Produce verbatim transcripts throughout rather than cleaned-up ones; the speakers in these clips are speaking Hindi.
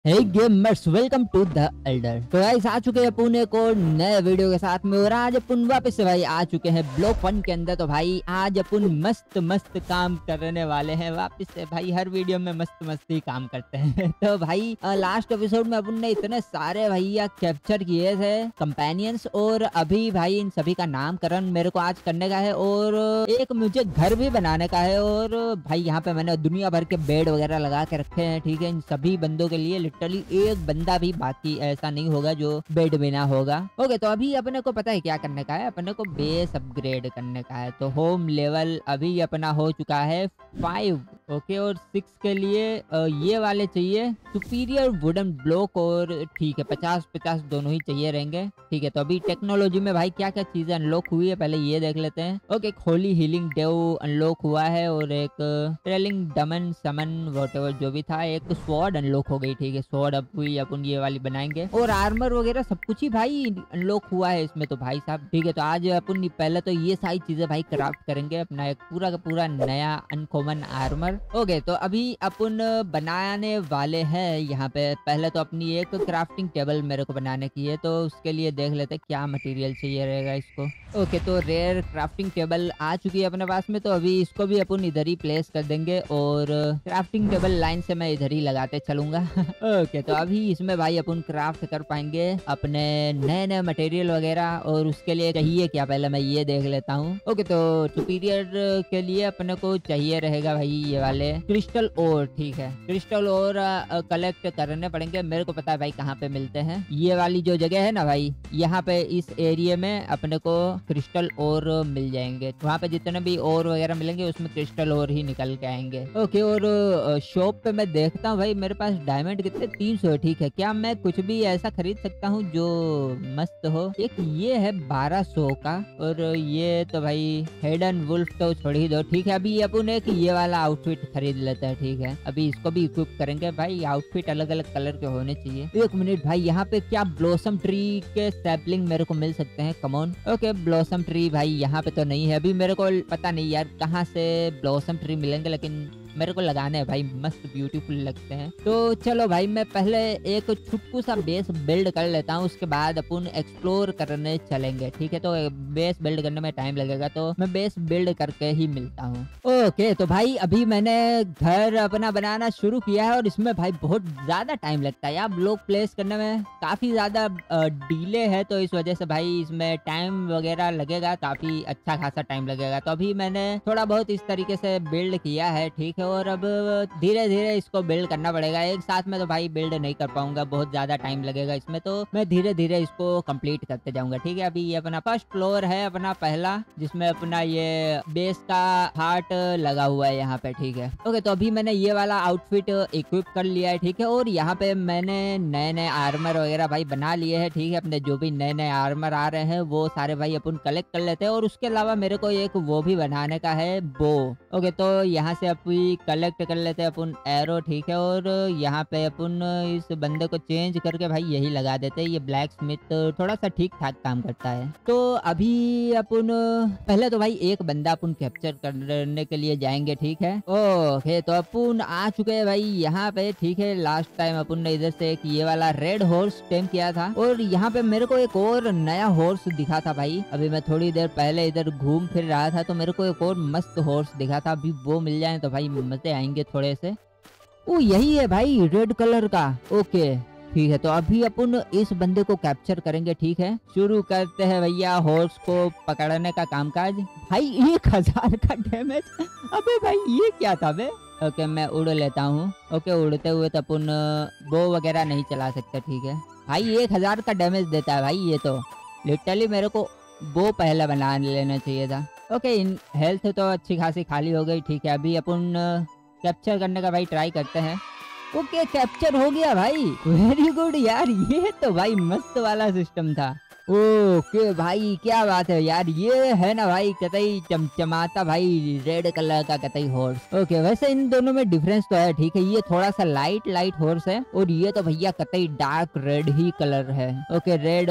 Hey gamers, welcome to the Elder. तो गाइस आ चुके हैं अपन एक और नए वीडियो के साथ में। और आज अपन वापस से भाई आ चुके हैं ब्लॉक वन के अंदर। तो भाई आज अपन मस्त मस्त काम करने वाले हैं वापस से। भाई हर वीडियो में मस्त मस्त ही काम करते हैं। तो भाई लास्ट एपिसोड में अपन ने इतने सारे भैया कैप्चर किए थे कंपेनियंस, और अभी भाई इन सभी का नामकरण मेरे को आज करने का है और एक मुझे घर भी बनाने का है। और भाई यहाँ पे मैंने दुनिया भर के बेड वगैरह लगा के रखे हैं, ठीक है। इन सभी बंदों के लिए लिटरली एक बंदा भी बाकी ऐसा नहीं होगा जो बेड बिना होगा। ओके, तो अभी अपने को पता है क्या करने का है। अपने को बेस अपग्रेड करने का है। तो होम लेवल अभी अपना हो चुका है फाइव। ओके, और सिक्स के लिए ये वाले चाहिए सुपीरियर वुडन ब्लॉक। और ठीक है, पचास पचास दोनों ही चाहिए रहेंगे, ठीक है। तो अभी टेक्नोलॉजी में भाई क्या क्या चीजें अनलॉक हुई है पहले ये देख लेते हैं। ओके, एक होली हीलिंग डेव अनलॉक हुआ है, और एक ट्रेलिंग डमन समन वॉटेवर जो भी था, एक स्वॉर्ड अनलॉक हो गई, ठीक है। स्वॉर्ड अब हुई, अपन ये वाली बनाएंगे। और आर्मर वगैरह सब कुछ ही भाई अनलॉक हुआ है इसमें तो भाई साहब, ठीक है। तो आज अपन पहले तो ये सारी चीजें भाई क्राफ्ट करेंगे, अपना एक पूरा का पूरा नया अनकॉमन आर्मर। ओके, तो अभी अपन बनाने वाले हैं यहाँ पे। पहले तो अपनी एक क्राफ्टिंग टेबल मेरे को बनाने की है, तो उसके लिए देख लेते हैं क्या मटेरियल चाहिए रहेगा इसको। ओके, तो रेयर क्राफ्टिंग टेबल आ चुकी है अपने पास में। तो अभी इसको भी अपन इधर ही प्लेस कर देंगे, और क्राफ्टिंग टेबल लाइन से मैं इधर ही लगाते चलूंगा। ओके, तो अभी इसमें भाई अपन क्राफ्ट कर पाएंगे अपने नए नए मटेरियल वगैरह। और उसके लिए चाहिए क्या पहले मैं ये देख लेता हूँ। ओके, तो सुपीरियर के लिए अपने को चाहिए रहेगा भाई ये वाले क्रिस्टल ओर, ठीक है। क्रिस्टल ओर कलेक्ट करने पड़ेंगे। मेरे को पता है भाई कहाँ पे मिलते हैं। ये वाली जो जगह है ना भाई, यहाँ पे इस एरिया में अपने को क्रिस्टल ओर मिल जाएंगे। वहाँ पे जितने भी ओर वगैरह मिलेंगे उसमें क्रिस्टल ओर ही निकल के आएंगे। ओके, और शॉप पे मैं देखता हूँ भाई मेरे पास डायमंड कितने तीन सौ है, ठीक है। क्या मैं कुछ भी ऐसा खरीद सकता हूँ जो मस्त हो। एक ये है बारह सौ का, और ये तो भाई हेडन वुल्फ तो छोड़ ही दो, ठीक है। अभी अपन एक ये वाला आउटफिट खरीद लेते हैं, ठीक है। अभी इसको भी इक्विप करेंगे भाई। आउटफिट अलग अलग कलर के होने चाहिए। एक मिनट भाई, यहाँ पे क्या ब्लॉसम ट्री के सैपलिंग मेरे को मिल सकते हैं? कमॉन। ओके, ब्लॉसम ट्री भाई यहाँ पे तो नहीं है। अभी मेरे को पता नहीं यार कहाँ से ब्लॉसम ट्री मिलेंगे, लेकिन मेरे को लगाने हैं भाई, मस्त ब्यूटीफुल लगते हैं। तो चलो भाई, मैं पहले एक छुटकू सा बेस बिल्ड कर लेता हूँ, उसके बाद अपन एक्सप्लोर करने चलेंगे, ठीक है। तो बेस बिल्ड करने में टाइम लगेगा, तो मैं बेस बिल्ड करके ही मिलता हूँ। ओके, तो भाई अभी मैंने घर अपना बनाना शुरू किया है, और इसमें भाई बहुत ज्यादा टाइम लगता है यार। ब्लॉक प्लेस करने में काफी ज्यादा डिले है, तो इस वजह से भाई इसमें टाइम वगैरह लगेगा, काफी अच्छा खासा टाइम लगेगा। तो अभी मैंने थोड़ा बहुत इस तरीके से बिल्ड किया है, ठीक है। और अब धीरे धीरे इसको बिल्ड करना पड़ेगा। एक साथ में तो भाई बिल्ड नहीं कर पाऊंगा, बहुत ज्यादा टाइम लगेगा इसमें। तो मैं धीरे धीरे इसको कंप्लीट करते जाऊंगा, ठीक है। अभी ये अपना फर्स्ट फ्लोर है अपना पहला, जिसमें अपना ये बेस का हार्ट लगा हुआ है यहाँ पे, ठीक है। ओके, तो अभी मैंने ये वाला आउटफिट इक्विप कर लिया है, ठीक है। और यहाँ पे मैंने नए नए आर्मर वगैरह भाई बना लिए हैं, ठीक है। अपने जो भी नए नए आर्मर आ रहे हैं वो सारे भाई अपन कलेक्ट कर लेते हैं। और उसके अलावा मेरे को एक वो भी बनाने का है, बो। ओके, तो यहाँ से अभी कलेक्ट कर लेते हैं अपन एरो, ठीक है। और यहाँ पे अपन इस बंदे को चेंज करके भाई यही लगा देते हैं। ये ब्लैक स्मिथ थोड़ा सा ठीक ठाक काम करता है। तो अभी अपन पहले तो भाई एक बंदा अपन कैप्चर करने के लिए जाएंगे, ठीक है। ओके, तो अपन आ चुके हैं भाई यहाँ पे, ठीक है। लास्ट टाइम अपन ने इधर से एक ये वाला रेड हॉर्स टेम किया था, और यहाँ पे मेरे को एक और नया हॉर्स दिखा था भाई। अभी मैं थोड़ी देर पहले इधर घूम फिर रहा था, तो मेरे को एक और मस्त हॉर्स दिखा था। अभी वो मिल जाए तो भाई मजे आएंगे थोड़े से। ओ, यही है भाई रेड कलर का। ओके, ठीक है। तो अभी अपन इस बंदे को कैप्चर करेंगे, ठीक है। शुरू करते हैं भैया हॉर्स को पकड़ने का कामकाज। भाई एक हजार का डैमेज, अबे भाई ये क्या था बे। ओके, मैं उड़ लेता हूँ। ओके, उड़ते हुए तो अपन बो वगैरह नहीं चला सकते, ठीक है। भाई एक हजार का डैमेज देता है भाई ये तो। लिटरली मेरे को बो पहले बना लेना चाहिए था। ओके, इन हेल्थ तो अच्छी खासी खाली हो गई, ठीक है। अभी अपन कैप्चर करने का भाई ट्राई करते हैं। ओके, कैप्चर हो गया भाई, वेरी गुड यार। ये तो भाई मस्त वाला सिस्टम था। ओके भाई, क्या बात है यार। ये है ना भाई कतई चमचमाता भाई रेड कलर का कतई हॉर्स। ओके, वैसे इन दोनों में डिफरेंस तो है, ठीक है। ये थोड़ा सा लाइट लाइट हॉर्स है, और ये तो भैया कतई डार्क रेड ही कलर है। ओके, रेड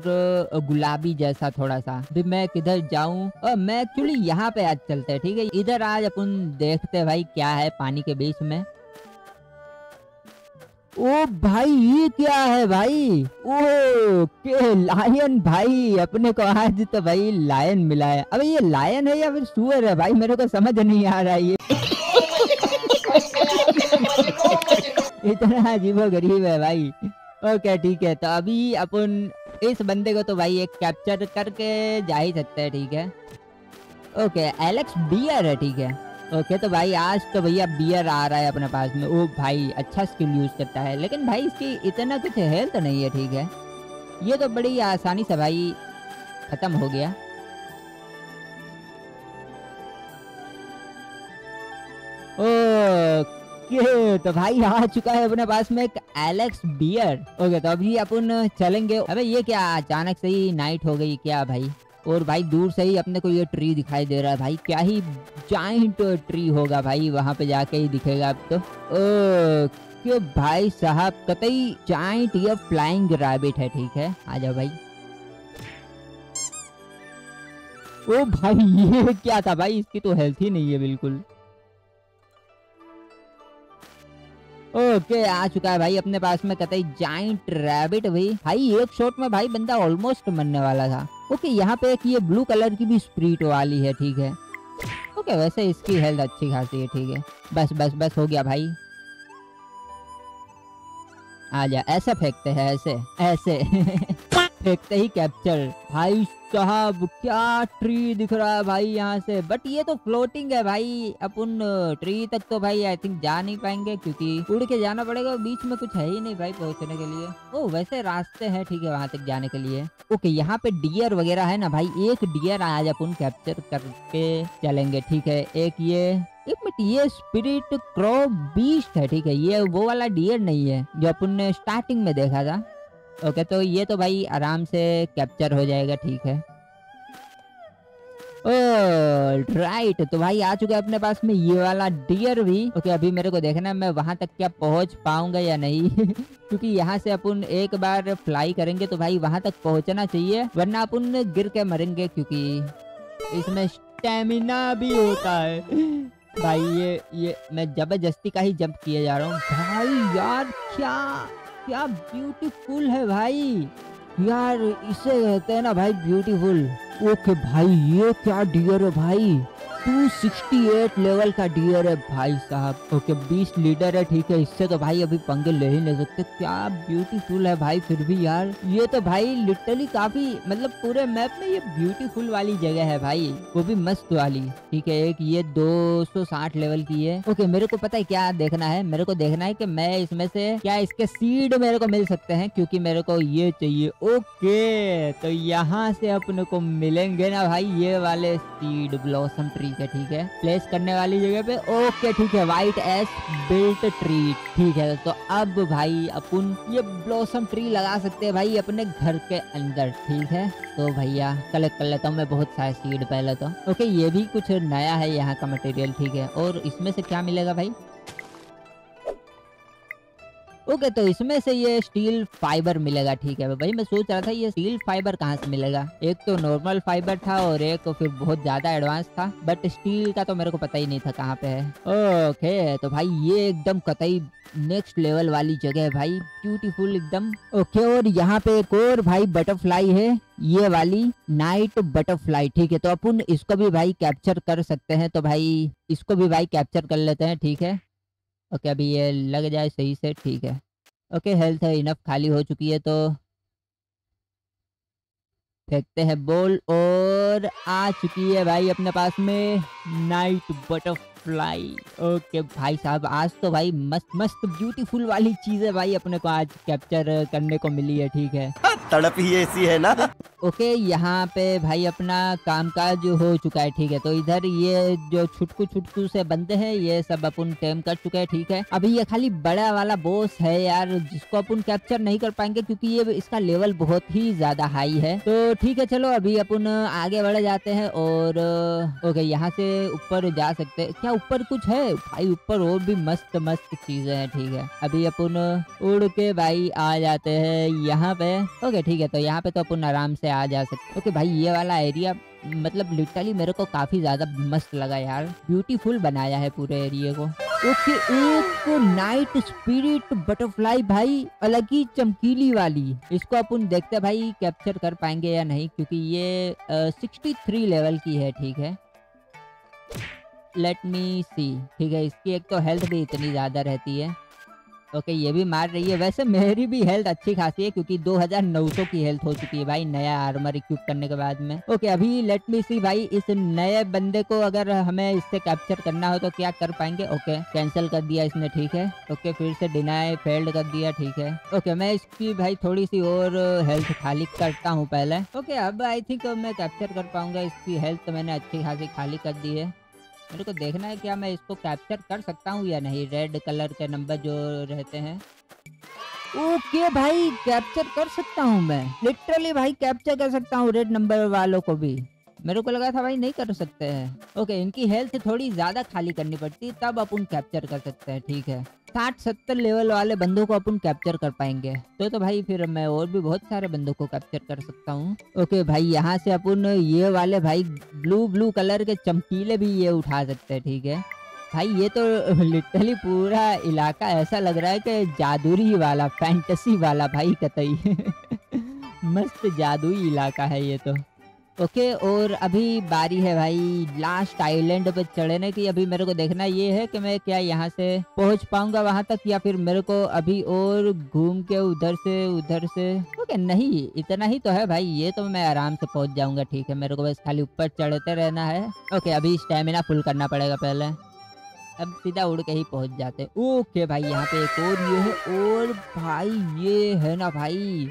और गुलाबी जैसा थोड़ा सा। अभी मैं किधर जाऊं? मैं एक्चुअली यहाँ पे आज चलते हैं, ठीक है। इधर आज अपन देखते हैं भाई क्या है पानी के बीच में। ओ भाई ये क्या है भाई? ओ के लायन भाई, अपने को आज तो भाई लायन मिला है। अबे ये लायन है या फिर सुअर है भाई, मेरे को समझ नहीं आ रहा है ये। इतना अजीबो गरीब है भाई। ओके ठीक है, तो अभी अपन इस बंदे को तो भाई एक कैप्चर करके जा ही सकते हैं, ठीक है। ओके एलेक्स बियर है, ठीक है। ओके तो भाई आज तो भैया बियर आ रहा है अपने पास में। ओ भाई अच्छा स्किल यूज करता है, लेकिन भाई इसकी इतना कुछ हेल्थ नहीं है, ठीक है। ये तो बड़ी आसानी से भाई खत्म हो गया। ओके तो भाई आ चुका है अपने पास में एक एलेक्स बियर। ओके तो अभी अपन चलेंगे। अबे ये क्या अचानक से ही नाइट हो गई क्या भाई? और भाई दूर से ही अपने को ये ट्री दिखाई दे रहा है भाई, क्या ही जाइंट ट्री होगा भाई, वहां पे जाके ही दिखेगा अब तो। ओ क्यों भाई साहब, कतई जाइंट ये फ्लाइंग रैबिट है, ठीक है। आ जाओ भाई। ओ भाई ये क्या था भाई, इसकी तो हेल्थ ही नहीं है बिल्कुल। ओके आ चुका है भाई अपने पास में कतई जाइंट रैबिट। भाई भाई एक शॉट में भाई बंदा ऑलमोस्ट मरने वाला था। ओके यहाँ पे एक ये ब्लू कलर की भी स्प्रिट वाली है, ठीक है। ओके वैसे इसकी हेल्थ अच्छी खासी है, ठीक है। बस बस बस हो गया भाई। आ जा, ऐसे फेंकते हैं, ऐसे ऐसे फेंकते ही कैप्चर। भाई साहब क्या ट्री दिख रहा है भाई यहाँ से, बट ये तो फ्लोटिंग है भाई। अपन ट्री तक तो भाई आई थिंक जा नहीं पाएंगे, क्योंकि उड़ के जाना पड़ेगा, बीच में कुछ है ही नहीं भाई पहुंचने के लिए। ओ वैसे रास्ते हैं, ठीक है, वहां तक जाने के लिए। ओके यहाँ पे डियर वगैरह है ना भाई, एक डियर आज अपन कैप्चर करके चलेंगे, ठीक है। एक ये एक मिनट, ये स्पिरिट क्रॉ बीस्ट है, ठीक है। ये वो वाला डियर नहीं है जो अपन ने स्टार्टिंग में देखा था। ओके तो ये तो भाई आराम से कैप्चर हो जाएगा, ठीक है। ओह राइट, तो भाई आ चुका है अपने पास में ये वाला डियर भी। ओके अभी मेरे को देखना है मैं वहां तक क्या पहुंच पाऊंगा या नहीं क्योंकि यहाँ से अपन एक बार फ्लाई करेंगे तो भाई वहां तक पहुंचना चाहिए, वरना अपन गिर के मरेंगे, क्योंकि इसमें स्टेमिना भी होता है भाई। ये ये मैं जबरदस्ती का ही जंप किए जा रहा हूँ भाई। यार क्या क्या ब्यूटीफुल है भाई, यार इसे कहते हैं ना भाई ब्यूटीफुल। ओके भाई ये क्या डियर है भाई, दो सौ अड़सठ लेवल का डियर है भाई साहब। ओके बीस लीटर है, ठीक है। इससे तो भाई अभी पंगे ले ही नहीं सकते। क्या ब्यूटीफुल है भाई, फिर भी यार ये तो भाई लिटरली काफी, मतलब पूरे मैप में ये ब्यूटीफुल वाली जगह है भाई, वो भी मस्त वाली, ठीक है। एक ये दो सौ साठ लेवल की है। ओके मेरे को पता है क्या देखना है, मेरे को देखना है कि मैं इसमें से क्या इसके सीड मेरे को मिल सकते हैं, क्योंकि मेरे को ये चाहिए। ओके तो यहाँ से अपने को मिलेंगे ना भाई ये वाले सीड ब्लॉसम ट्री के, ठीक है, प्लेस करने वाली जगह पे। ओके ठीक है, व्हाइट एस बिल्ट ट्री, ठीक है। तो अब भाई अपन ये ब्लॉसम ट्री लगा सकते हैं भाई अपने घर के अंदर, ठीक है। तो भैया कलेक्ट कर लेता हूँ मैं बहुत सारे सीड पहले तो। ओके ये भी कुछ नया है यहाँ का मटेरियल, ठीक है। और इसमें से क्या मिलेगा भाई? ओके तो इसमें से ये स्टील फाइबर मिलेगा, ठीक है। भाई मैं सोच रहा था ये स्टील फाइबर कहाँ से मिलेगा, एक तो नॉर्मल फाइबर था और एक तो फिर बहुत ज्यादा एडवांस था, बट स्टील का तो मेरे को पता ही नहीं था कहाँ पे है। ओके तो भाई ये एकदम कतई नेक्स्ट लेवल वाली जगह है भाई, ब्यूटीफुल एकदम। ओके और यहाँ पे एक और भाई बटरफ्लाई है, ये वाली नाइट बटरफ्लाई, ठीक है। तो अपन इसको भी भाई कैप्चर कर सकते हैं, तो भाई इसको भी भाई कैप्चर कर लेते हैं, ठीक है। ओके अभी ये लग जाए सही से, ठीक है। ओके हेल्थ है इनफ खाली हो चुकी है, तो फेंकते हैं बॉल, और आ चुकी है भाई अपने पास में नाइट बटरफ्लाई। ओके भाई साहब आज तो भाई मस्त मस्त ब्यूटीफुल वाली चीजें भाई अपने को आज कैप्चर करने को मिली है, ठीक है। तड़प ही ऐसी है ना। ओके यहाँ पे भाई अपना कामकाज हो चुका है, ठीक है। तो इधर ये जो छुटकू छुटकू से बंदे हैं ये सब अपन टेम कर चुके हैं, ठीक है। अभी ये खाली बड़ा वाला बॉस है यार, जिसको अपन कैप्चर नहीं कर पाएंगे क्योंकि ये इसका लेवल बहुत ही ज्यादा हाई है। तो ठीक है चलो अभी अपन आगे बढ़ जाते हैं, और ओके यहाँ से ऊपर जा सकते हैं क्या? ऊपर कुछ है भाई, ऊपर और भी मस्त मस्त चीजें हैं, ठीक है। अभी अपन उड़ के भाई आ जाते हैं यहाँ पे। ओके ठीक है, तो यहाँ पे तो अपन आराम से आ जा सकते। ओके भाई ये वाला एरिया मतलब लिटरली मेरे को काफी ज्यादा मस्त लगा यार, ब्यूटीफुल बनाया है पूरे एरिया को। ओके, एक नाइट स्पिरिट बटरफ्लाई भाई, अलग ही चमकीली वाली। इसको अपन देखते हैं भाई कैप्चर कर पाएंगे या नहीं, क्योंकि ये सिक्सटी थ्री लेवल की है। ठीक है, लेट मी सी। ठीक है, इसकी एक तो हेल्थ भी इतनी ज्यादा रहती है। ओके, ये भी मार रही है। वैसे मेरी भी हेल्थ अच्छी खासी है, क्योंकि दो हज़ार नौ सौ की हेल्थ हो चुकी है भाई नया आर्मर इक्विप करने के बाद में। ओके, अभी लेट मी सी भाई, इस नए बंदे को अगर हमें इससे कैप्चर करना हो तो क्या कर पाएंगे। ओके, कैंसिल कर दिया इसने। ठीक है, ओके, फिर से डिनाई फेल्ड कर दिया। ठीक है, ओके, मैं इसकी भाई थोड़ी सी और हेल्थ खाली करता हूँ पहले। ओके, अब आई थिंक मैं कैप्चर कर पाऊंगा। इसकी हेल्थ मैंने अच्छी खासी खाली कर दी है। मेरे को देखना है क्या मैं इसको कैप्चर कर सकता हूँ या नहीं। रेड कलर के नंबर जो रहते हैं। ओके भाई, कैप्चर कर सकता हूँ मैं, लिटरली भाई कैप्चर कर सकता हूँ रेड नंबर वालों को भी। मेरे को लगा था भाई नहीं कर सकते हैं। ओके, इनकी हेल्थ थोड़ी ज्यादा खाली करनी पड़ती है, तब अपन कैप्चर कर सकते हैं। ठीक है, साठ सत्तर लेवल वाले बंदों को अपन कैप्चर कर पाएंगे तो तो भाई फिर मैं और भी बहुत सारे बंदों को कैप्चर कर सकता हूँ। ओके भाई, यहाँ से अपन ये वाले भाई ब्लू ब्लू कलर के चमकीले भी ये उठा सकते हैं। ठीक है भाई, ये तो लिटरली पूरा इलाका ऐसा लग रहा है कि जादुई वाला, फैंटेसी वाला भाई कतई मस्त जादुई इलाका है ये तो। ओके, और अभी बारी है भाई लास्ट आइलैंड पे चढ़ने की। अभी मेरे को देखना ये है कि मैं क्या यहाँ से पहुँच पाऊंगा वहां तक, या फिर मेरे को अभी और घूम के उधर से उधर से। ओके, नहीं, इतना ही तो है भाई, ये तो मैं आराम से पहुंच जाऊंगा। ठीक है, मेरे को बस खाली ऊपर चढ़ते रहना है। ओके, अभी स्टेमिना फुल करना पड़ेगा पहले, अब सीधा उड़ के ही पहुंच जाते। ओके भाई, यहाँ पे एक और ये है, और भाई ये है ना भाई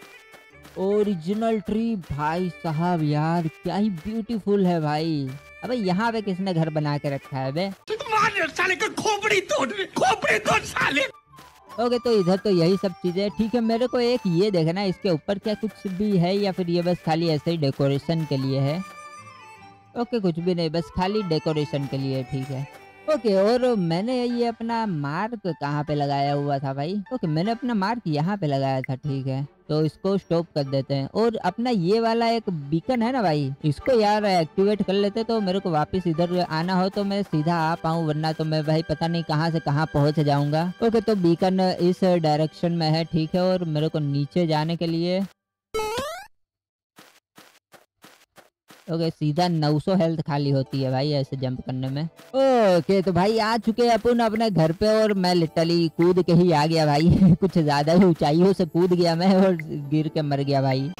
ओरिजिनल ट्री। भाई साहब यार क्या ही ब्यूटीफुल है भाई। अबे यहाँ पे किसने घर बना के रखा है बे? साले का खोपड़ी तोड़, खोपड़ी तोड़ साले। ओके, तो इधर तो यही सब चीजें। ठीक है, मेरे को एक ये देखना है इसके ऊपर क्या कुछ भी है, या फिर ये बस खाली ऐसे ही डेकोरेशन के लिए है। ओके, कुछ भी नहीं, बस खाली डेकोरेशन के लिए। ठीक है, ओके, और मैंने ये अपना मार्क कहाँ पे लगाया हुआ था भाई? ओके, मैंने अपना मार्क यहाँ पे लगाया था। ठीक है, तो इसको स्टॉप कर देते हैं, और अपना ये वाला एक बीकन है ना भाई, इसको यार एक्टिवेट कर लेते तो मेरे को वापस इधर आना हो तो मैं सीधा आ पाऊँ, वरना तो मैं भाई पता नहीं कहाँ से कहाँ पहुँच जाऊंगा। ओके, तो बीकन इस डायरेक्शन में है। ठीक है, और मेरे को नीचे जाने के लिए ओके सीधा नौ सौ हेल्थ खाली होती है भाई ऐसे जंप करने में। ओके, तो भाई आ चुके हैं अपन अपने घर पे, और मैं लिटरली कूद के ही आ गया भाई कुछ ज्यादा ही ऊंचाइयों से कूद गया मैं, और गिर के मर गया भाई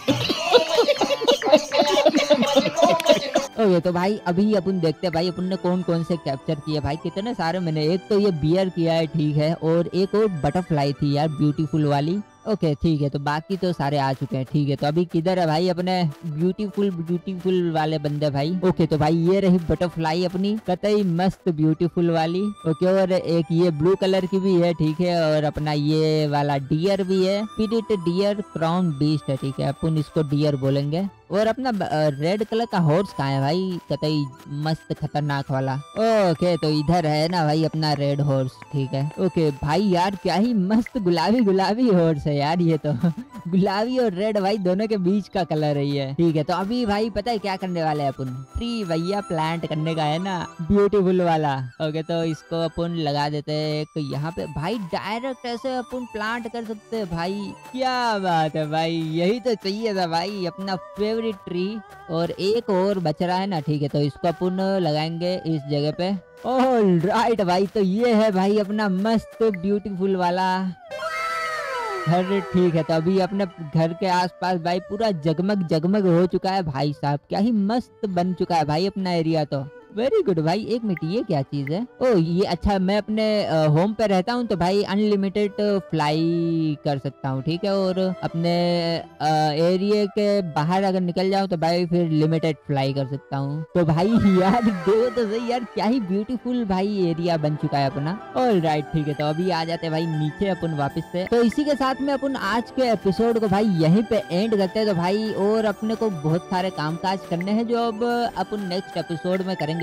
ओके, तो भाई अभी अपन देखते हैं भाई अपन ने कौन कौन से कैप्चर किए भाई, कितने सारे मैंने। एक तो ये बियर किया है। ठीक है, और एक और बटरफ्लाई थी यार ब्यूटीफुल वाली। ओके ठीक है, तो बाकी तो सारे आ चुके हैं। ठीक है, तो अभी किधर है भाई अपने ब्यूटीफुल ब्यूटीफुल वाले बंदे भाई? ओके, तो भाई ये रही बटरफ्लाई अपनी कतई मस्त ब्यूटीफुल वाली। ओके, और एक ये ब्लू कलर की भी है। ठीक है, और अपना ये वाला डियर भी है, स्पिरिट डियर क्राउन बीस्ट है। ठीक है, अपन इसको डियर बोलेंगे। और अपना रेड कलर का हॉर्स कहाँ है भाई? कतई मस्त खतरनाक वाला। ओके, तो इधर है ना भाई अपना रेड हॉर्स। ठीक है, ओके भाई यार क्या ही मस्त गुलाबी गुलाबी हॉर्स है यार ये तो गुलाबी और रेड भाई दोनों के बीच का कलर है ये। ठीक है, तो अभी भाई पता है क्या करने वाले हैं अपन? ट्री भैया प्लांट करने का है ना, ब्यूटीफुल वाला। ओके, तो इसको अपन लगा देते हैं एक यहाँ पे भाई, डायरेक्ट ऐसे अपन प्लांट कर सकते हैं भाई। क्या बात है भाई, यही तो चाहिए था भाई, अपना फेवरेट ट्री। और एक और बच रहा है ना। ठीक है, तो इसको अपन लगाएंगे इस जगह पे। ऑल राइट भाई, तो ये है भाई अपना मस्त ब्यूटीफुल वाला घर। ठीक है, तो अभी अपने घर के आसपास भाई पूरा जगमग जगमग हो चुका है भाई साहब, क्या ही मस्त बन चुका है भाई अपना एरिया तो। वेरी गुड भाई। एक मिनट, ये क्या चीज है? ओ ये अच्छा, मैं अपने होम पे रहता हूँ तो भाई अनलिमिटेड फ्लाई कर सकता हूँ। ठीक है, और अपने एरिया के बाहर अगर निकल जाऊँ तो भाई फिर लिमिटेड फ्लाई कर सकता हूँ। तो भाई यार देखो तो सही यार, क्या ही ब्यूटीफुल भाई एरिया बन चुका है अपना। ऑल राइट, ठीक है, तो अभी आ जाते हैं भाई नीचे अपन वापस से। तो इसी के साथ में अपन आज के एपिसोड को भाई यहीं पे एंड करते हैं। तो भाई और अपने को बहुत सारे काम काज करने हैं जो अब अपन नेक्स्ट एपिसोड में करेंगे।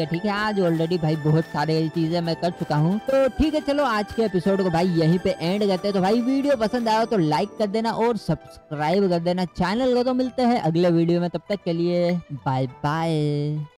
है। ठीक है, आज ऑलरेडी भाई बहुत सारे चीजें मैं कर चुका हूँ। तो ठीक है, चलो आज के एपिसोड को भाई यहीं पे एंड करते हैं। तो भाई वीडियो पसंद आया तो लाइक कर देना और सब्सक्राइब कर देना चैनल को। तो मिलते हैं अगले वीडियो में, तब तक के लिए बाय बाय।